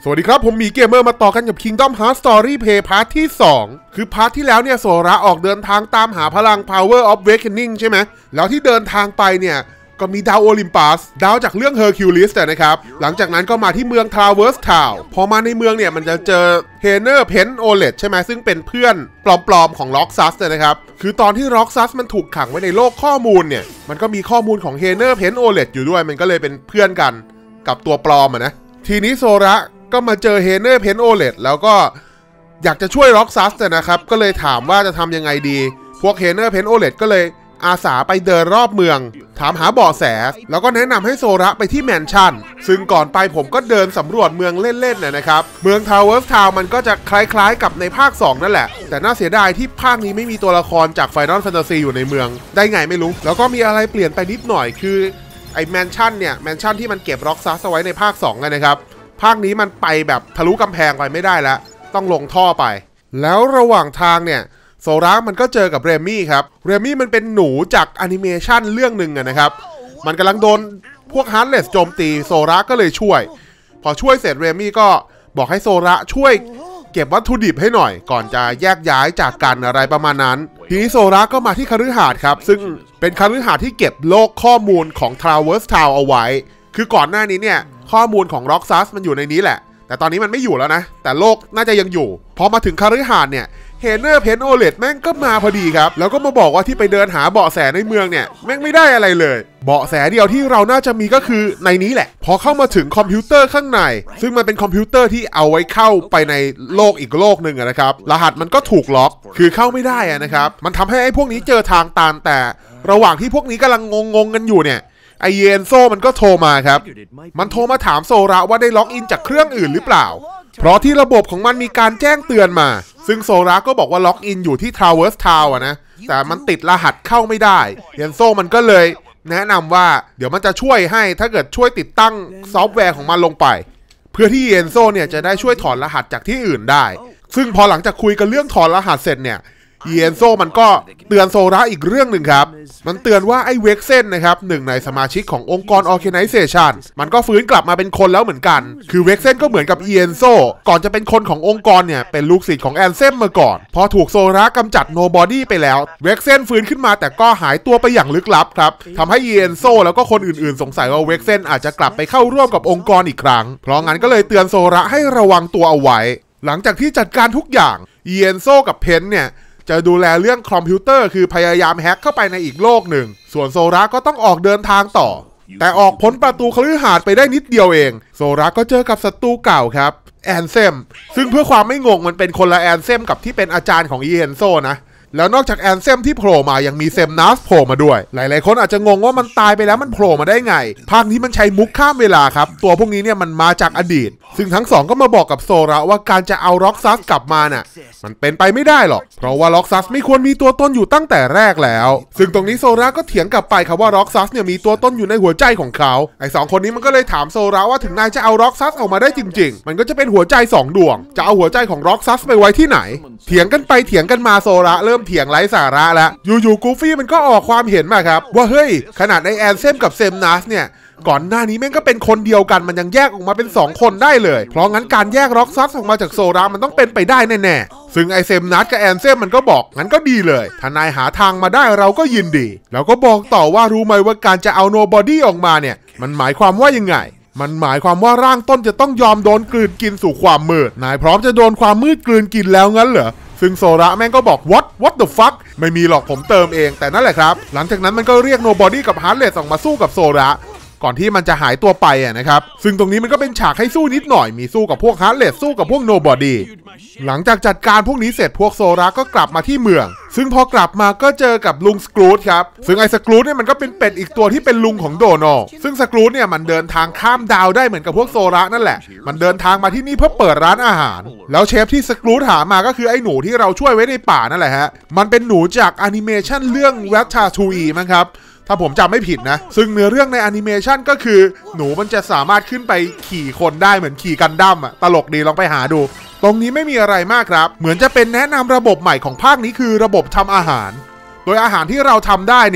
สวัสดีครับผมมีเกมเมอร์มาต่อกันกับ Kingdom Hearts Story Play พาร์ทที่2คือพาร์ทที่แล้วเนี่ยโซระออกเดินทางตามหาพลัง Power of Awakening ใช่ไหมแล้วที่เดินทางไปเนี่ยก็มีดาวโอลิมปัสดาวจากเรื่อง Hercules นะครับหลังจากนั้นก็มาที่เมือง Traverse Town พอมาในเมืองเนี่ยมันจะเจอ Hainer Penollet ใช่ไหมซึ่งเป็นเพื่อนปลอมๆของ Roxas นะครับคือตอนที่ Roxas มันถูกขังไว้ในโลกข้อมูลเนี่ยมันก็มีข้อมูลของ Hainer Penollet อยู่ด้วยมันก็เลยเป็นเพื่อนกันกับตัวปลอมนะทีนี้โซระก็มาเจอ Hainer Penollet แล้วก็อยากจะช่วย Roxas นะครับก็เลยถามว่าจะทำยังไงดีพวก Hainer Penollet ก็เลยอาสาไปเดินรอบเมืองถามหาเบาะแสแล้วก็แนะนำให้โซระไปที่แมนชั่นซึ่งก่อนไปผมก็เดินสำรวจเมืองเล่นๆนะครับเมือง Traverse Town มันก็จะคล้ายๆกับในภาค2นั่นแหละแต่น่าเสียดายที่ภาคนี้ไม่มีตัวละครจาก Final Fantasy อยู่ในเมืองได้ไงไม่รู้แล้วก็มีอะไรเปลี่ยนไปนิดหน่อยคือไอ้แมนชั่นเนี่ยแมนชั่นที่มันเก็บ Roxas เอาไว้ในภาค2นะครับภาคนี้มันไปแบบทะลุกำแพงไปไม่ได้แล้วต้องลงท่อไปแล้วระหว่างทางเนี่ยโซระมันก็เจอกับเรมี่ครับเรมี่มันเป็นหนูจากแอนิเมชันเรื่องหนึ่งนะครับมันกำลังโดนพวกฮาร์ดเลสโจมตีโซระก็เลยช่วยพอช่วยเสร็จเรมี่ก็บอกให้โซระช่วยเก็บวัตถุดิบให้หน่อยก่อนจะแยกย้ายจากกันอะไรประมาณนั้นทีนี้โซระก็มาที่คฤหาสน์ครับซึ่งเป็นคฤหาสน์ที่เก็บโลกข้อมูลของ Traverse Town เอาไว้คือก่อนหน้านี้เนี่ยข้อมูลของ Roxas มันอยู่ในนี้แหละแต่ตอนนี้มันไม่อยู่แล้วนะแต่โลกน่าจะยังอยู่พอมาถึงคฤหาสน์เนี่ยHainer Penollet แม่งก็มาพอดีครับแล้วก็มาบอกว่าที่ไปเดินหาเบาะแสในเมืองเนี่ยแม่งไม่ได้อะไรเลยเบาะแสเดียวที่เราน่าจะมีก็คือในนี้แหละพอเข้ามาถึงคอมพิวเตอร์ข้างในซึ่งมันเป็นคอมพิวเตอร์ที่เอาไว้เข้าไปในโลกอีกโลกหนึ่งนะครับรหัสมันก็ถูกล็อกคือเข้าไม่ได้นะครับมันทำให้ไอ้พวกนี้เจอทางตันแต่ระหว่างที่พวกนี้กำลังงงกันอยู่เนี่ยไอเยนโซมันก็โทรมาครับมันโทรมาถามโซระว่าได้ล็อกอินจากเครื่องอื่นหรือเปล่าเพราะที่ระบบของมันมีการแจ้งเตือนมาซึ่งโซระก็บอกว่าล็อกอินอยู่ที่ Traverse Town นะแต่มันติดรหัสเข้าไม่ได้เยนโซมันก็เลยแนะนำว่าเดี๋ยวมันจะช่วยให้ถ้าเกิดช่วยติดตั้งซอฟต์แวร์ของมันลงไปเพื่อที่เยนโซเนี่ยจะได้ช่วยถอนรหัสจากที่อื่นได้ซึ่งพอหลังจากคุยกันเรื่องถอนรหัสเสร็จเนี่ยเยนโซมันก็เตือนโซระอีกเรื่องหนึ่งครับมันเตือนว่าไอ้เวกเซนนะครับหนึ่งในสมาชิกขององค์กร Organization มันก็ฟื้นกลับมาเป็นคนแล้วเหมือนกันคือเวกเซนก็เหมือนกับเยนโซก่อนจะเป็นคนขององค์กรเนี่ยเป็นลูกศิษย์ของแอนเซมมาก่อนพอถูกโซระกำจัดโนบอดี้ไปแล้วเวกเซนฟื้นขึ้นมาแต่ก็หายตัวไปอย่างลึกลับครับทำให้เยนโซแล้วก็คนอื่นๆสงสัยว่าเวกเซนอาจจะกลับไปเข้าร่วมกับองค์กรอีกครั้งเพราะงั้นก็เลยเตือนโซระให้ระวังตัวเอาไว้หลังจากที่จัดการทุกอย่างเยนโซกับเพนเนี่ยจะดูแลเรื่องคอมพิวเตอร์คือพยายามแฮ็กเข้าไปในอีกโลกหนึ่งส่วนโซระก็ต้องออกเดินทางต่อแต่ออกพ้นประตูคฤหาสน์ไปได้นิดเดียวเองโซระก็เจอกับศัตรูเก่าครับแอนเซมซึ่งเพื่อความไม่งงมันเป็นคนละแอนเซมกับที่เป็นอาจารย์ของอีเฮนโซนะแล้วนอกจากแอนเซมที่โผล่มายังมีเซมนัสโผล่มาด้วยหลายๆคนอาจจะงงว่ามันตายไปแล้วมันโผล่มาได้ไงภาคนี้มันใช้มุกข้ามเวลาครับตัวพวกนี้เนี่ยมันมาจากอดีตซึ่งทั้งสองก็มาบอกกับโซระว่าการจะเอาร็อกซัสกลับมาน่ะมันเป็นไปไม่ได้หรอกเพราะว่าร็อกซัสไม่ควรมีตัวตนอยู่ตั้งแต่แรกแล้วซึ่งตรงนี้โซระก็เถียงกลับไปครับว่าร็อกซัสเนี่ยมีตัวตนอยู่ในหัวใจของเขาไอ้สองคนนี้มันก็เลยถามโซระว่าถึงนายจะเอาร็อกซัสออกมาได้จริงๆมันก็จะเป็นหัวใจ2ดวงจะเอาหัวใจของร็อกซัสไปไว้ที่ไหนเถียงกันไปเถียงกันมาโซระเริ่มเถียงไร้สาระแล้วอยู่ๆกูฟี่มันก็ออกความเห็นมาครับว่าเฮ้ยขนาดไอแอนเซมกับเซมนัสเนี่ยก่อนหน้านี้แม่งก็เป็นคนเดียวกันมันยังแยกออกมาเป็น2คนได้เลยเพราะงั้นการแยกร็อกซัสออกมาจากโซระมันต้องเป็นไปได้แน่ๆซึ่งไอเซมนัสกับแอนเซมมันก็บอกงั้นก็ดีเลยถ้านายหาทางมาได้เราก็ยินดีแล้วก็บอกต่อว่ารู้ไหมว่าการจะเอาโนบอดี้ออกมาเนี่ยมันหมายความว่ายังไงมันหมายความว่าร่างต้นจะต้องยอมโดนกลืนกินสู่ความมืดนายพร้อมจะโดนความมืดกลืนกินแล้วงั้นเหรอซึ่งโซระแม่งก็บอก what the fuck ไม่มีหรอกผมเติมเองแต่นั่นแหละครับหลังจากนั้นมันก็เรียกโนบอดี้กับฮาร์ดเลสออกมาสู้กับโซระก่อนที่มันจะหายตัวไปนะครับซึ่งตรงนี้มันก็เป็นฉากให้สู้นิดหน่อยมีสู้กับพวกฮาร์ดเลสสู้กับพวกโนบอดี้หลังจากจัดการพวกนี้เสร็จพวกโซระก็กลับมาที่เมืองซึ่งพอกลับมาก็เจอกับลุงสกรูตครับซึ่งไอ้สกรูตเนี่ยมันก็เป็นเป็ดอีกตัวที่เป็นลุงของโดนัลซึ่งสกรูตเนี่ยมันเดินทางข้ามดาวได้เหมือนกับพวกโซระนั่นแหละมันเดินทางมาที่นี่เพื่อเปิดร้านอาหารแล้วเชฟที่สกรูตหามาก็คือไอ้หนูที่เราช่วยไว้ในป่านั่นแหละฮะมันเป็นหนูจากแอนิเมชันเรื่องแวตชาทูอีมั้งครับถ้าผมจำไม่ผิดนะซึ่งเนื้อเรื่องในแอนิเมชันก็คือหนูมันจะสามารถขึ้นไปขี่คนได้เหมือนขี่กันดั้มตลกดีลองไปหาดูตรงนี้ไม่มีอะไรมากครับเหมือนจะเป็นแนะนำระบบใหม่ของภาคนี้คือระบบทำอาหารโดยอาหารที่เราทำได้เนี่ย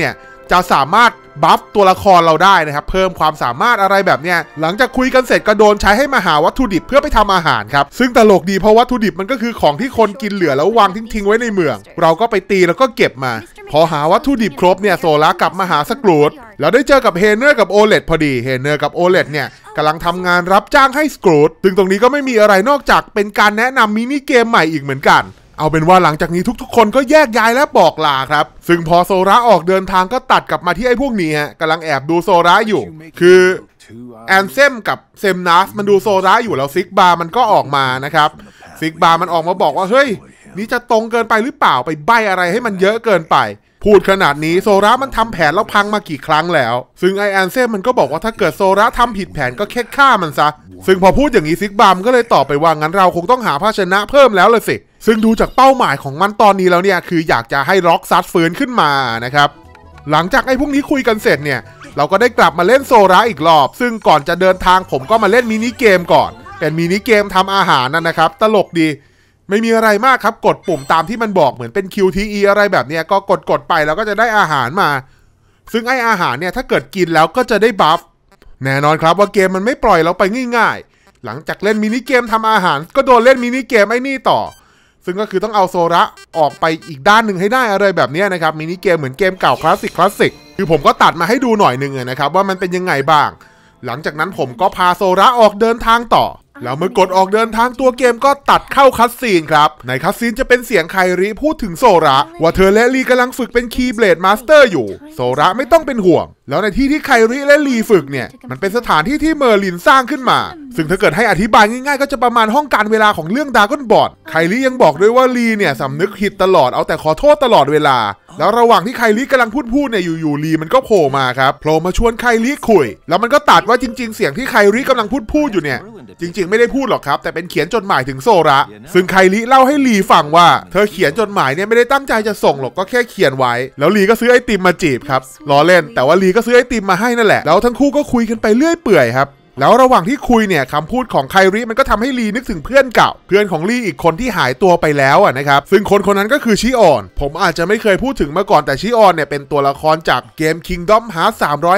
จะสามารถบัฟตัวละครเราได้นะครับเพิ่มความสามารถอะไรแบบเนี้ยหลังจากคุยกันเสร็จก็โดนใช้ให้มาหาวัตถุดิบเพื่อไปทำอาหารครับซึ่งตลกดีเพราะวัตถุดิบมันก็คือของที่คนกินเหลือแล้ววางทิ้งไว้ในเมืองเราก็ไปตีแล้วก็เก็บมาพอหาวัตถุดิบครบเนี่ยโซล่ากลับมาหาสกรูดแล้วได้เจอกับเฮเนอร์กับโอเลตพอดีเฮเนอร์กับโอเลตเนี่ยกำลังทำงานรับจ้างให้สกรูดซึ่งตรงนี้ก็ไม่มีอะไรนอกจากเป็นการแนะนำมินิเกมใหม่อีกเหมือนกันเอาเป็นว่าหลังจากนี้ทุกๆคนก็แยกย้ายและบอกลาครับซึ่งพอโซล่าออกเดินทางก็ตัดกลับมาที่ไอ้พวกนี้ฮะกำลังแอบดูโซล่าอยู่คือแอนเซมกับเซมนัสมันดูโซล่าอยู่แล้วซิกบาร์มันก็ออกมานะครับซิกบาร์มันออกมาบอกว่าเฮ้ยนี่จะตรงเกินไปหรือเปล่าไปใบ้อะไรให้มันเยอะเกินไปพูดขนาดนี้โซล่ามันทำแผนแล้วพังมากี่ครั้งแล้วซึ่งไอแอนเซมมันก็บอกว่าถ้าเกิดโซล่าทำผิดแผนก็แค่ฆ่ามันซะซึ่งพอพูดอย่างนี้ซิกบาร์มันก็เลยตอบไปว่างั้นเราคงต้องหาภาชนะเพิ่มแล้วเลยสิซึ่งดูจากเป้าหมายของมันตอนนี้แล้วเนี่ยคืออยากจะให้ร็อกซัดฟื้นขึ้นมานะครับหลังจากไอ้พวกนี้คุยกันเสร็จเนี่ยเราก็ได้กลับมาเล่นโซล่าอีกรอบซึ่งก่อนจะเดินทางผมก็มาเล่นมินิเกมก่อนเป็นมินิเกมทำอาหารนะครับตลกดีไม่มีอะไรมากครับกดปุ่มตามที่มันบอกเหมือนเป็น QTE อะไรแบบเนี้ยก็กดไปแล้วก็จะได้อาหารมาซึ่งไอ้อาหารเนี่ยถ้าเกิดกินแล้วก็จะได้บัฟแน่นอนครับว่าเกมมันไม่ปล่อยเราไปง่ายๆหลังจากเล่นมินิเกมทำอาหารก็โดนเล่นมินิเกมไอ้นี่ต่อซึ่งก็คือต้องเอาโซล่าออกไปอีกด้านหนึ่งให้ได้อะไรแบบนี้นะครับมินิเกมเหมือนเกมเก่าคลาสสิกคือผมก็ตัดมาให้ดูหน่อยนึงนะครับว่ามันเป็นยังไงบ้างหลังจากนั้นผมก็พาโซล่าออกเดินทางต่อแล้วเมื่อกดออกเดินทางตัวเกมก็ตัดเข้าคัสซีนครับในคัสซีนจะเป็นเสียงไคริพูดถึงโซล่าว่าเธอและลีกำลังฝึกเป็นคีย์เบลดมาสเตอร์อยู่โซล่าไม่ต้องเป็นห่วงแล้วในที่ที่ไคริและลีฝึกเนี่ยมันเป็นสถานที่ที่เมอร์ลินสร้างขึ้นมาซึ่งถ้าเกิดให้อธิบายง่ายๆก็จะประมาณห้องการเวลาของเรื่องดราก้อนบอลไคริยังบอกด้วยว่าลีเนี่ยสำนึกผิดตลอดเอาแต่ขอโทษตลอดเวลาแล้วระหว่างที่ไคริกำลังพูดเนี่ยอยู่ลีมันก็โผล่มาครับโผล่มาชวนไคริคุยแล้วมันก็ตัดว่าจริงๆเสียงที่ไคริกำลังพูดอยู่เนี่ยจริงๆไม่ได้พูดหรอกครับแต่เป็นเขียนจดหมายถึงโซล่าซึ่งไคริเล่าให้ลีฟังว่าเธอเขียนจดหมายเนี่ยไม่ได้ตั้งใจจะส่งหรอกก็แค่เขียนไว้แล้วลีก็ซื้อไอติมมาจีบครับล้อเล่นแต่ว่าลีก็ซื้อไอติมมาให้นั่นแหละแล้วทั้งคู่ก็คุยกันไปเรื่อยเปื่อยครับแล้วระหว่างที่คุยเนี่ยคำพูดของไคริมันก็ทำให้ลีนึกถึงเพื่อนเก่าเพื่อนของลีอีกคนที่หายตัวไปแล้วนะครับซึ่งคนนั้นก็คือชิออนผมอาจจะไม่เคยพูดถึงมาก่อนแต่ชิออนเนี่ยเป็นตัวละครจากเกม Kingdom Hearts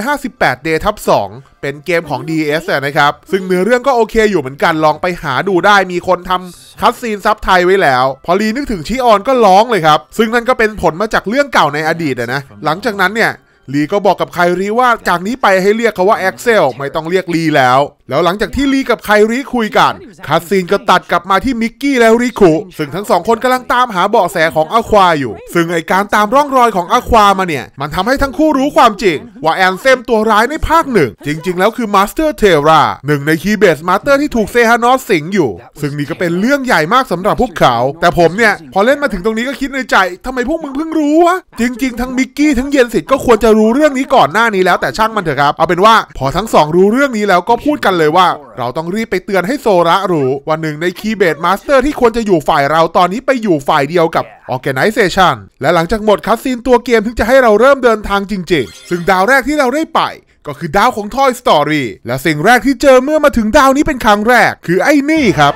358 Day 2เป็นเกมของ DS นะครับซึ่งเนื้อเรื่องก็โอเคอยู่เหมือนกันลองไปหาดูได้มีคนทำคัตซีนซับไทยไว้แล้วพอลีนึกถึงชิออนก็ร้องเลยครับซึ่งนั่นก็เป็นผลมาจากเรื่องเก่าในอดีตนะหลังจากนั้นเนี่ยลีก็บอกกับไคริว่าจากนี้ไปให้เรียกเขาว่าแอ็กเซลไม่ต้องเรียกลีแล้วหลังจากที่ลีกับไคริคุยกันคัสซีนก็ตัดกลับมาที่มิกกี้และริคุซึ่งทั้งสองคนกำลังตามหาเบาะแสของอควาอยู่ซึ่งไอการตามร่องรอยของอความาเนี่ยมันทำให้ทั้งคู่รู้ความจริงว่าแอนเซมตัวร้ายในภาคหนึ่งจริงๆแล้วคือมาสเตอร์เทราหนึ่งในคีย์เบสมาสเตอร์ที่ถูกเซฮานอสสิงอยู่ซึ่งนี่ก็เป็นเรื่องใหญ่มากสำหรับพวกเขาแต่ผมเนี่ยพอเล่นมาถึงตรงนี้ก็คิดในใจทำไมพวกมึงเพิ่งรู้วะจริงๆทั้งมิกกี้ทั้งเยนสิทธ์ก็ควรจะรู้เรื่องนี้ก่อนหน้านี้แล้วแต่ช่างมันเถอะครับเอาเป็นว่าพอทั้งสองรู้เรื่องนี้แล้วก็พูดกันเลยว่าเราต้องรีบไปเตือนให้โซล่ารู้ว่าหนึ่งในคีย์เบสมาสเตอร์ที่ควรจะอยู่ฝ่ายเราตอนนี้ไปอยู่ฝ่ายเดียวกับ Organization และหลังจากหมดคัสซีนตัวเกมถึงจะให้เราเริ่มเดินทางจริงๆซึ่งดาวแรกที่เราได้ไปก็คือดาวของ Toy Story และสิ่งแรกที่เจอเมื่อมาถึงดาวนี้เป็นครั้งแรกคือไอ้นี่ครับ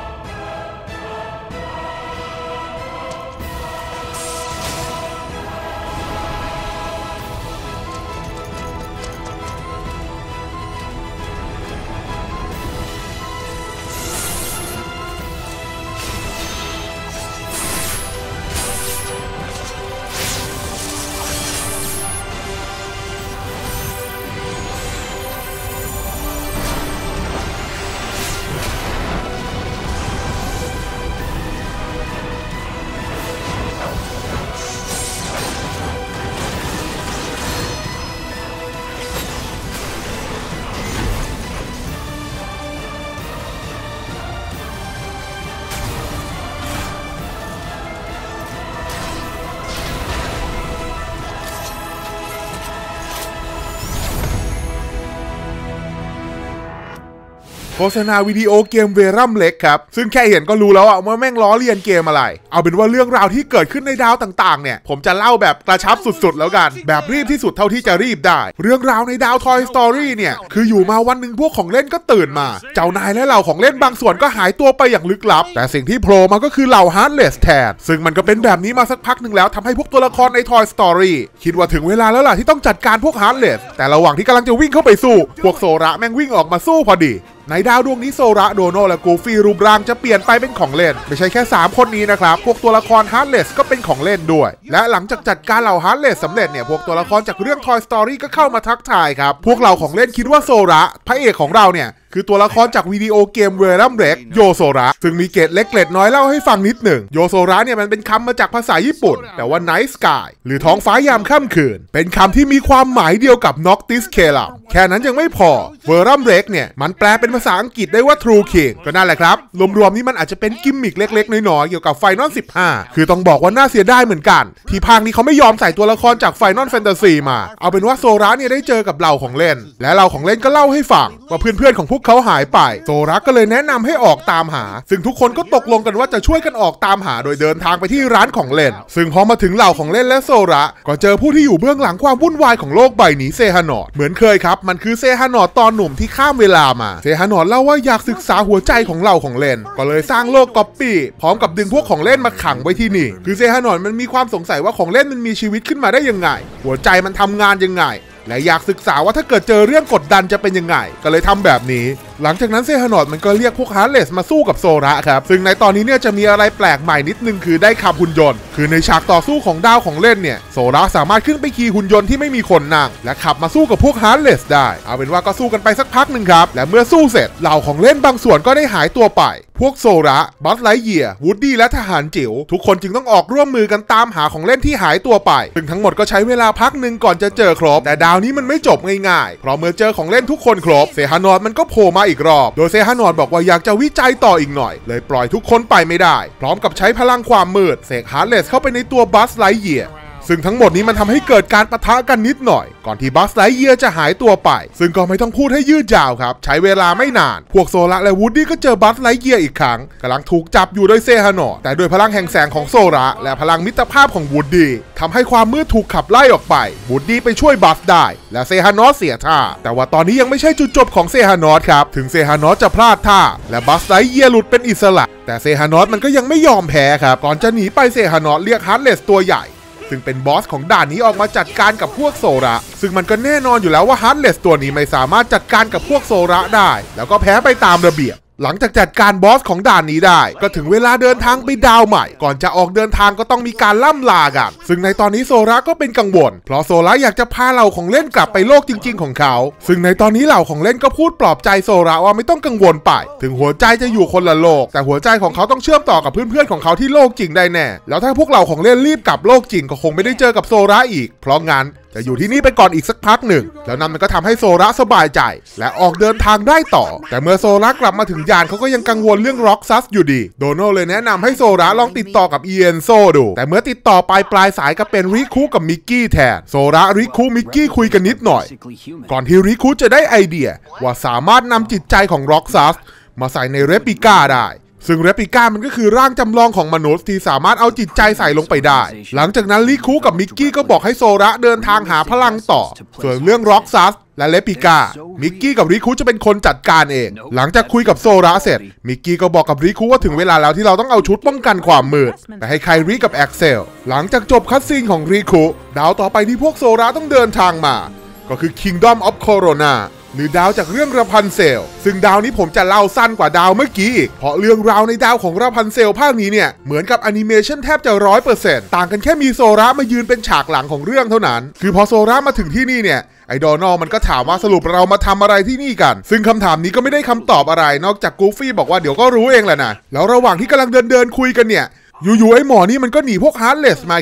โฆษณาวิดีโอเกมเวรัมเล็กครับซึ่งแค่เห็นก็รู้แล้วว่าแม่งล้อเลียนเกมอะไรเอาเป็นว่าเรื่องราวที่เกิดขึ้นในดาวต่างๆเนี่ยผมจะเล่าแบบกระชับสุดๆแล้วกันแบบรีบที่สุดเท่าที่จะรีบได้เรื่องราวในดาว Toy Story เนี่ยคืออยู่มาวันหนึ่งพวกของเล่นก็ตื่นมาเจ้านายและเหล่าของเล่นบางส่วนก็หายตัวไปอย่างลึกลับแต่สิ่งที่โผล่มาก็คือเหล่า Heartless แทนซึ่งมันก็เป็นแบบนี้มาสักพักหนึ่งแล้วทำให้พวกตัวละครใน Toy Story คิดว่าถึงเวลาแล้วล่ะที่ต้องจัดการพวก Heartless แต่ระหว่างที่กำลังจะวิ่งเข้าไปสู้พวกโซระแม่งวิ่งออกมาสู้พอดีในดาวดวงนี้โซระโดโนและกูฟี่รูปร่างจะเปลี่ยนไปเป็นของเล่นไม่ใช่แค่3คนนี้นะครับพวกตัวละคร Heartless ก็เป็นของเล่นด้วยและหลังจากจัดการเหล่า Heartless สำเร็จเนี่ยพวกตัวละครจากเรื่อง Toy Story ก็เข้ามาทักทายครับพวกเราของเล่นคิดว่าโซระพระเอกของเราเนี่ยคือตัวละครจากวิดีโอเกมเวรัมเร็กโยโซระซึ่งมีเกร็ดเล็กเกร็ดน้อยเล่าให้ฟังนิดหนึ่งโยโซระเนี่ยมันเป็นคำมาจากภาษาญี่ปุ่นแต่ว่า Night Sky หรือท้องฟ้ายามค่ำคืนเป็นคำที่มีความหมายเดียวกับ Noctis Caelum แค่นั้นยังไม่พอเวรัมเร็กเนี่ยมันแปลเป็นภาษาอังกฤษได้ว่า True King ก็นั่นแหละครับรวมๆนี้มันอาจจะเป็นกิมมิคเล็กๆน้อยๆเกี่ยวกับ Final 15คือต้องบอกว่าน่าเสียดายเหมือนกันที่ภาคนี้เขาไม่ยอมใส่ตัวละครจาก Final Fantasy มาเอาเป็นว่าโซระเนี่ยได้เจอกับเหล่าของเล่นและเหล่าของเล่นก็เล่าให้ฟังว่าเพื่อนๆของพวกเขาหายไปโซระก็เลยแนะนำให้ออกตามหาซึ่งทุกคนก็ตกลงกันว่าจะช่วยกันออกตามหาโดยเดินทางไปที่ร้านของเล่นซึ่งพอมาถึงเหล่าของเล่นและโซระก็เจอผู้ที่อยู่เบื้องหลังความวุ่นวายของโลกใบนี้เซฮานอดเหมือนเคยครับมันคือเซฮานอดตอนหนุ่มที่ข้ามเวลามาเซฮานอดเล่าว่าอยากศึกษาหัวใจของเหล่าของเล่นก็เลยสร้างโลกก๊อปปี้พร้อมกับดึงพวกของเล่นมาขังไว้ที่นี่คือเซฮานอดมันมีความสงสัยว่าของเล่นมันมีชีวิตขึ้นมาได้ยังไงหัวใจมันทำงานยังไงและอยากศึกษาว่าถ้าเกิดเจอเรื่องกดดันจะเป็นยังไงก็เลยทำแบบนี้หลังจากนั้นเซฮานอดมันก็เรียกพวกฮาร์เลสมาสู้กับโซระครับซึ่งในตอนนี้เนี่ยจะมีอะไรแปลกใหม่นิดนึงคือได้ขับหุ่นยนต์คือในฉากต่อสู้ของดาวของเล่นเนี่ยโซระสามารถขึ้นไปขี่หุ่นยนต์ที่ไม่มีคนนั่งและขับมาสู้กับพวกฮาร์เลสได้เอาเป็นว่าก็สู้กันไปสักพักหนึ่งครับและเมื่อสู้เสร็จเหล่าของเล่นบางส่วนก็ได้หายตัวไปพวกโซระบัสไลท์เยียร์วูดดี้และทหารจิ๋วทุกคนจึงต้องออกร่วมมือกันตามหาของเล่นที่หายตัวไปซึ่งทั้งหมดก็ใช้เวลาพักหนึ่งก่อนจะเจอครบแต่ดาวนี้มันไม่จบง่ายๆเพราะเมื่อเจอของเล่นทุกคนครบเซฮานอดมันก็โผล่มาอีกรอบโดยเซฮานอดบอกว่าอยากจะวิจัยต่ออีกหน่อยเลยปล่อยทุกคนไปไม่ได้พร้อมกับใช้พลังความมืดเสกฮาร์เลสเข้าไปในตัวบัสไลท์เยียร์ซึ่งทั้งหมดนี้มันทำให้เกิดการปะทะกันนิดหน่อยก่อนที่บัสไลท์เยียร์จะหายตัวไปซึ่งก็ไม่ต้องพูดให้ยืดยาวครับใช้เวลาไม่นานพวกโซระและวูดดี้ก็เจอบัสไลท์เยียร์อีกครั้งกำลังถูกจับอยู่โดยเซฮานอดแต่ด้วยพลังแห่งแสงของโซระและพลังมิตรภาพของวูดดี้ทำให้ความมืดถูกขับไล่ออกไปวูดดี้ไปช่วยบัสได้และเซฮานอดเสียท่าแต่ว่าตอนนี้ยังไม่ใช่จุดจบของเซฮานอดครับถึงเซฮานอดจะพลาดท่าและบัสไลท์เยียร์หลุดเป็นอิสระแต่เซฮานอดมันก็ยังไม่ยอมแพ้ครับก่อนจะหนีไปเซฮานอดเรียกฮาร์เลสตัวใหญ่ซึ่งเป็นบอสของด่านนี้ออกมาจัดการกับพวกโซระซึ่งมันก็แน่นอนอยู่แล้วว่าฮาร์เลสตัวนี้ไม่สามารถจัดการกับพวกโซระได้แล้วก็แพ้ไปตามระเบียบหลังจากจัดการบอสของด่านนี้ได้ก็ถึงเวลาเดินทางไปดาวใหม่ก่อนจะออกเดินทางก็ต้องมีการล่ำลากันซึ่งในตอนนี้โซระก็เป็นกังวลเพราะโซระอยากจะพาเหล่าของเล่นกลับไปโลกจริงๆของเขาซึ่งในตอนนี้เหล่าของเล่นก็พูดปลอบใจโซระว่าไม่ต้องกังวลไปถึงหัวใจจะอยู่คนละโลกแต่หัวใจของเขาต้องเชื่อมต่อกับเพื่อนๆของเขาที่โลกจริงได้แน่แล้วถ้าพวกเหล่าของเล่นรีบกลับโลกจริงก็คงไม่ได้เจอกับโซระอีกเพราะงั้นจะอยู่ที่นี่ไปก่อนอีกสักพักหนึ่งแล้วนั่นมันก็ทำให้โซระสบายใจและออกเดินทางได้ต่อแต่เมื่อโซระกลับมาถึงยานเขาก็ยังกังวลเรื่องร็อกซัสอยู่ดีโดโน่เลยแนะนำให้โซระลองติดต่อกับเอียนโซดูแต่เมื่อติดต่อไปปลายสายก็เป็นริคุกับมิกกี้แทนโซระริคุมิกกี้คุยกันนิดหน่อยก่อนที่ริคุจะได้ไอเดียว่าสามารถนำจิตใจของร็อกซัสมาใส่ในเรปลิก้าได้ซึ่งเรปลิก้ามันก็คือร่างจำลองของมนุษย์ที่สามารถเอาจิตใจใส่ลงไปได้หลังจากนั้นริคุกับมิกกี้ก็บอกให้โซระเดินทางหาพลังต่อส่วนเรื่องร็อกซัสและเรปลิก้ามิกกี้กับริคุจะเป็นคนจัดการเองหลังจากคุยกับโซระเสร็จมิกกี้ก็บอกกับริคุว่าถึงเวลาแล้วที่เราต้องเอาชุดป้องกันความมืดไปให้ไคริกับแอ็กเซลหลังจากจบคัตซีนของริคุดาวต่อไปที่พวกโซระต้องเดินทางมาก็คือ Kingdom of Coronaหรือดาวจากเรื่องราพันเซลซึ่งดาวนี้ผมจะเล่าสั้นกว่าดาวเมื่อกี้อีกเพราะเรื่องราวในดาวของราพันเซลภาคนี้เนี่ยเหมือนกับแอนิเมชันแทบจะ 100% ต่างกันแค่มีโซระมายืนเป็นฉากหลังของเรื่องเท่านั้นคือพอโซระมาถึงที่นี่เนี่ยไอ้โดนัลมันก็ถามว่าสรุปเรามาทำอะไรที่นี่กันซึ่งคำถามนี้ก็ไม่ได้คำตอบอะไรนอกจากกูฟี่บอกว่าเดี๋ยวก็รู้เองแหละนะแล้วระหว่างที่กำลังเดินคุยกันเนี่ยอยู่ๆไอ้หมอนี่มันก็หนีพวกฮาร์เลสมาครับ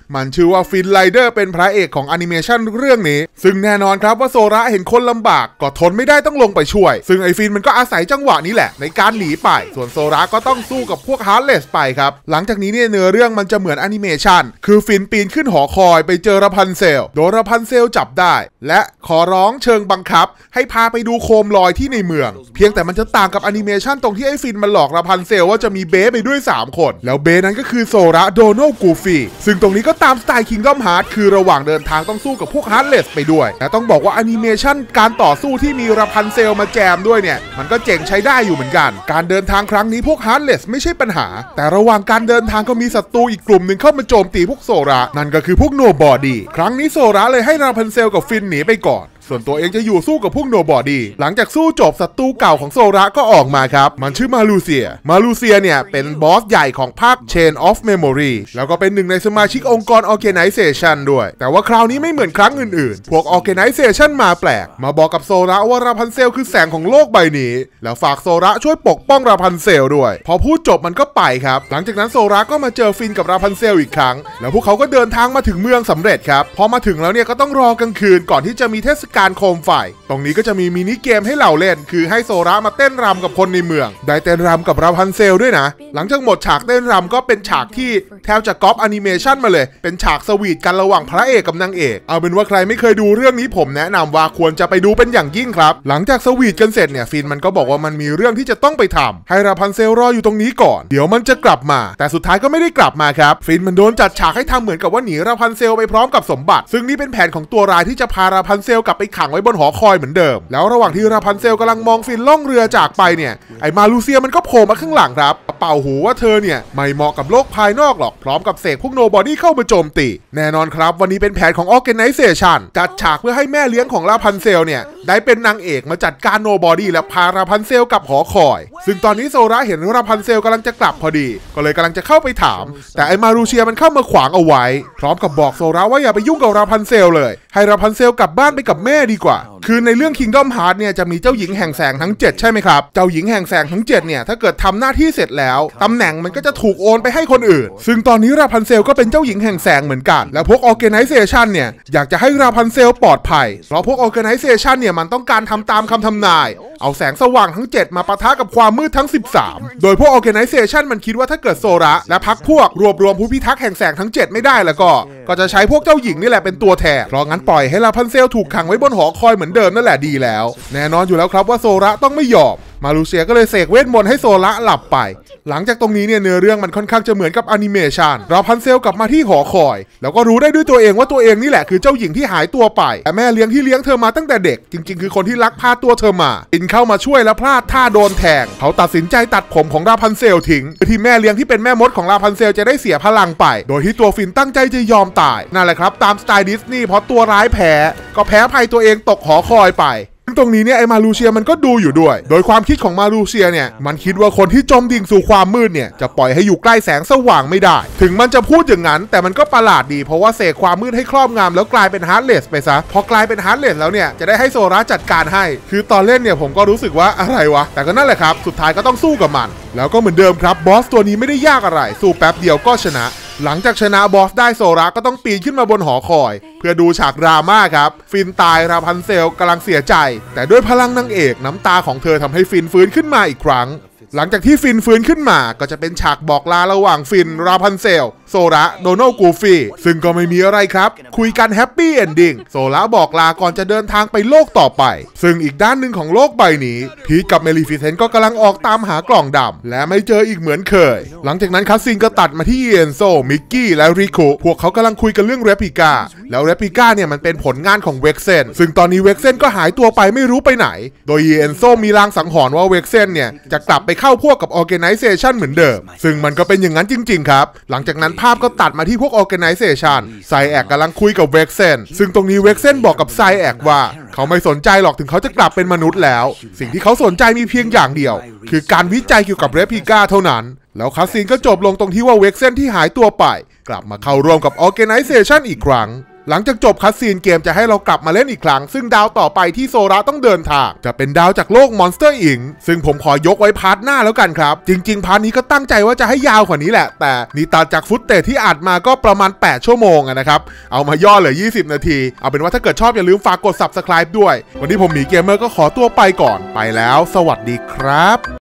มันชื่อว่าฟินไรเดอร์เป็นพระเอกของแอนิเมชันเรื่องนี้ซึ่งแน่นอนครับว่าโซระเห็นคนลำบากก็ทนไม่ได้ต้องลงไปช่วยซึ่งไอฟินมันก็อาศัยจังหวะนี้แหละในการหนีไปส่วนโซระก็ต้องสู้กับพวกฮาร์ดเลสไปครับหลังจากนี้เนี่ยเนื้อเรื่องมันจะเหมือนแอนิเมชันคือฟินปีนขึ้นหอคอยไปเจอราพันเซลโดนราพันเซลจับได้และขอร้องเชิงบังคับให้พาไปดูโคมลอยที่ในเมืองเพียงแต่มันจะต่างกับแอนิเมชันตรงที่ไอฟินมันหลอกราพันเซลว่าจะมีเบสไปด้วย3คนแล้วเบสนั้นก็คือโซระโดนัลกูฟี่ซึ่งตรงนี้ก็ตามสไตล์คิงดอมฮาร์ทคือระหว่างเดินทางต้องสู้กับพวกฮาร์ดเลสไปด้วยแต่ต้องบอกว่าแอนิเมชันการต่อสู้ที่มีราพันเซลมาแจมด้วยเนี่ยมันก็เจ๋งใช้ได้อยู่เหมือนกันการเดินทางครั้งนี้พวกฮาร์ดเลสไม่ใช่ปัญหาแต่ระหว่างการเดินทางก็มีศัตรูอีกกลุ่มหนึ่งเข้ามาโจมตีพวกโซระนั่นก็คือพวกโนบอดี้ครั้งนี้โซระเลยให้ราพันเซลกับฟินหนีไปก่อนส่วนตัวเองจะอยู่สู้กับพวกโนบอดี้หลังจากสู้จบศัตรูเก่าของโซระก็ออกมาครับมันชื่อมาลูเซียเนี่ยเป็นบอสใหญ่ของภาค Chain of Memory แล้วก็เป็นหนึ่งในสมาชิกองค์กร Organization ด้วยแต่ว่าคราวนี้ไม่เหมือนครั้งอื่นๆพวก Organization มาแปลกมาบอกกับโซระว่าราพันเซลคือแสงของโลกใบนี้แล้วฝากโซระช่วยปกป้องราพันเซลด้วยพอพูดจบมันก็ไปครับหลังจากนั้นโซระก็มาเจอฟินกับราพันเซลอีกครั้งแล้วพวกเขาก็เดินทางมาถึงเมืองสำเร็จครับพอมาถึงแล้วเนี่ยก็ต้องรอกลางคืนก่อนที่จะมีเทศการโคมไฟตรงนี้ก็จะมีมินิเกมให้เราเล่นคือให้โซระมาเต้นรำกับคนในเมืองได้เต้นรำกับราพันเซลด้วยนะหลังจากหมดฉากเต้นรำก็เป็นฉากที่แทบจะก๊อปแอนิเมชันมาเลยเป็นฉากสวีทกันระหว่างพระเอกกับนางเอกเอาเป็นว่าใครไม่เคยดูเรื่องนี้ผมแนะนำว่าควรจะไปดูเป็นอย่างยิ่งครับหลังจากสวีทกันเสร็จเนี่ยฟินมันก็บอกว่ามันมีเรื่องที่จะต้องไปทำให้ราพันเซลรออยู่ตรงนี้ก่อนเดี๋ยวมันจะกลับมาแต่สุดท้ายก็ไม่ได้กลับมาครับฟินมันโดนจัดฉากให้ทำเหมือนกับว่าหนีราพันเซลไปพร้อมกับสมบัติซึ่งนี่เป็นแผนของตัวร้ายที่จะพาราพันเซลกลับไปขังไว้บนหอคอยเหมือนเดิมแล้วระหว่างที่ราพันเซลกำลังมองฟินล่องเรือจากไปเนี่ยไอ้มาลูเซียมันก็โผล่มาข้างหลังครับเป่าหูว่าเธอเนี่ยไม่เหมาะกับโลกภายนอกหรอกพร้อมกับเสกพวกโนบอดี้เข้ามาโจมตีแน่นอนครับวันนี้เป็นแผนของ Organization จัดฉากเพื่อให้แม่เลี้ยงของราพันเซลเนี่ยได้เป็นนางเอกมาจัดการโนบอดี้และพาราพันเซลกลับหอคอยซึ่งตอนนี้โซระเห็นราพันเซลกำลังจะกลับพอดีก็เลยกำลังจะเข้าไปถามแต่ไอ้มาลูเซียมันเข้ามาขวางเอาไว้พร้อมกับบอกโซระว่าอย่าไปยุ่งกับราพันเซลเลยให้ราพันเซลกลับบ้านไปกับแม่ดีกว่าคือในเรื่อง Kingdom Hearts เนี่ยจะมีเจ้าหญิงแห่งแสงทั้ง7ใช่ไหมครับเจ้าหญิงแห่งแสงทั้ง7เนี่ยถ้าเกิดทำหน้าที่เสร็จแล้วตำแหน่งมันก็จะถูกโอนไปให้คนอื่นซึ่งตอนนี้ราพันเซลก็เป็นเจ้าหญิงแห่งแสงเหมือนกันและพวก Organization เนี่ยอยากจะให้ราพันเซลปลอดภัยเพราะพวก Organization เนี่ยมันต้องการทำตามคำทำนายเอาแสงสว่างทั้ง7มาปะทะกับความมืดทั้ง13โดยพวก Organization มันคิดว่าถ้าเกิดโซระและพรรคพวกรวบรวมผู้พิทักษ์แห่งแสงทั้ง7ไม่ได้แล้วก็จะใช้พวกเจ้าหญิงนี่แหละเป็นตัวแทนเพราะงั้นปล่อยให้ราพันเซลถูกขังไว้บนหอคอยเหมือนเดิมนั่นแหละดีแล้วแน่นอนอยู่แล้วครับว่าโซระต้องไม่ยอมมาลูเซียก็เลยเสกเวทมนต์ให้โซระหลับไปหลังจากตรงนี้เนี่ยเนื้อเรื่องมันค่อนข้างจะเหมือนกับแอนิเมชันราพันเซลกลับมาที่หอคอยแล้วก็รู้ได้ด้วยตัวเองว่าตัวเองนี่แหละคือเจ้าหญิงที่หายตัวไปแต่แม่เลี้ยงที่เลี้ยงเธอมาตั้งแต่เด็กจริงๆคือคนที่ลักพาตัวเธอมาอินเข้ามาช่วยและพลาดท่าโดนแทงเขาตัดสินใจตัดผมของราพันเซลทิ้งที่แม่เลี้ยงที่เป็นแม่มดของราพันเซลจะได้เสียพลังไปโดยที่ตัวฟินตั้งใจจะยอมตายนั่นแหละครับตามสไตล์ดิสนีย์เพราะตัวร้ายแพ้ก็แพ้ภัยตัวเองตกหอคอยไปตรงนี้เนี่ยไอ้มาลูเซียมันก็ดูอยู่ด้วยโดยความคิดของมาลูเซียเนี่ยมันคิดว่าคนที่จมดิ่งสู่ความมืดเนี่ยจะปล่อยให้อยู่ใกล้แสงสว่างไม่ได้ถึงมันจะพูดอย่างนั้นแต่มันก็ประหลาดดีเพราะว่าเสกความมืดให้ครอบงำแล้วกลายเป็นฮาร์ดเลสไปซะพอกลายเป็นฮาร์ดเลสแล้วเนี่ยจะได้ให้โซระจัดการให้คือตอนเล่นเนี่ยผมก็รู้สึกว่าอะไรวะแต่ก็นั่นแหละครับสุดท้ายก็ต้องสู้กับมันแล้วก็เหมือนเดิมครับบอสตัวนี้ไม่ได้ยากอะไรสู้แป๊บเดียวก็ชนะหลังจากชนะบอสได้โซระก็ต้องปีนขึ้นมาบนหอคอยเพื่อดูฉากดราม่าครับฟินตายราพันเซลกำลังเสียใจแต่ด้วยพลังนางเอกน้ำตาของเธอทำให้ฟินฟื้นขึ้นมาอีกครั้งหลังจากที่ฟินฟื้นขึ้นมาก็จะเป็นฉากบอกลาระหว่างฟินราพันเซลโซระโดนัลกูฟี่ซึ่งก็ไม่มีอะไรครับคุยกันแฮปปี้เอนดิ้งโซระบอกลาก่อนจะเดินทางไปโลกต่อไปซึ่งอีกด้านหนึ่งของโลกใบนี้พีทกับเมลิฟิเซนต์ก็กำลังออกตามหากล่องดำและไม่เจออีกเหมือนเคยหลังจากนั้นคัสซินก็ตัดมาที่เอนโซมิกกี้และริคุพวกเขากำลังคุยกันเรื่องเรปิก้าแล้วเรปิก้าเนี่ยมันเป็นผลงานของเวกเซนซึ่งตอนนี้เวกเซนก็หายตัวไปไม่รู้ไปไหนโดยเอนโซมีลางสังหรณ์ว่าเวกเซนเนี่ยจะกลับไปเข้าพวกกับ Organization เหมือนเดิมซึ่งมันก็เป็นอย่างนั้นจริงๆครับหลังจากนั้นภาพก็ตัดมาที่พวก Organization ไซแอกกำลังคุยกับเวกเซนซึ่งตรงนี้เวกเซนบอกกับไซแอกว่าเขาไม่สนใจหรอกถึงเขาจะกลับเป็นมนุษย์แล้วสิ่งที่เขาสนใจมีเพียงอย่างเดียวคือการวิจัยเกี่ยวกับเรปิก้าเท่านั้นแล้วคัสซีนก็จบลงตรงที่ว่าเวกเซนที่หายตัวไปกลับมาเข้าร่วมกับ Organization อีกครั้งหลังจากจบคัสซีนเกมจะให้เรากลับมาเล่นอีกครั้งซึ่งดาวต่อไปที่โซระต้องเดินทางจะเป็นดาวจากโลกมอนสเตอร์อิงซึ่งผมขอยกไว้พาร์ทหน้าแล้วกันครับจริงๆพาร์ทนี้ก็ตั้งใจว่าจะให้ยาวกว่านี้แหละแต่นี่ตัดจากฟุตเตจที่อัดมาก็ประมาณ8ชั่วโมงนะครับเอามาย่อเหลือ20นาทีเอาเป็นว่าถ้าเกิดชอบอย่าลืมฝากกด Subscribe ด้วยวันนี้ผมหมีเกมเมอร์ก็ขอตัวไปก่อนไปแล้วสวัสดีครับ